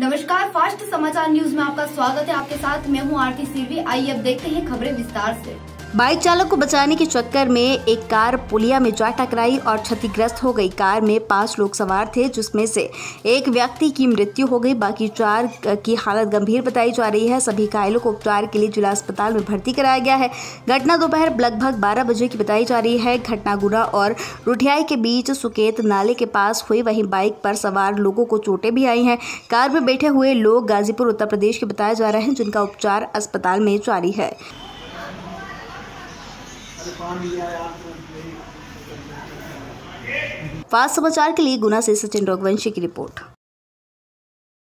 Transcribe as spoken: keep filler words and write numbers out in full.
नमस्कार, फास्ट समाचार न्यूज में आपका स्वागत है। आपके साथ मैं हूं आरती सिरवी। आइए अब देखते हैं खबरें विस्तार से। बाइक चालक को बचाने के चक्कर में एक कार पुलिया में जा टकराई और क्षतिग्रस्त हो गई। कार में पांच लोग सवार थे, जिसमें से एक व्यक्ति की मृत्यु हो गई, बाकी चार की हालत गंभीर बताई जा रही है। सभी घायलों को उपचार के लिए जिला अस्पताल में भर्ती कराया गया है। घटना दोपहर लगभग बारह बजे की बताई जा रही है। घटना गुना और रुठियाई के बीच सुकेत नाले के पास हुई। वहीं बाइक पर सवार लोगों को चोटें भी आई हैं। कार में बैठे हुए लोग गाजीपुर उत्तर प्रदेश के बताए जा रहे हैं, जिनका उपचार अस्पताल में जारी है। फास्ट समाचार के लिए गुना से सचिन रघुवंशी की रिपोर्ट।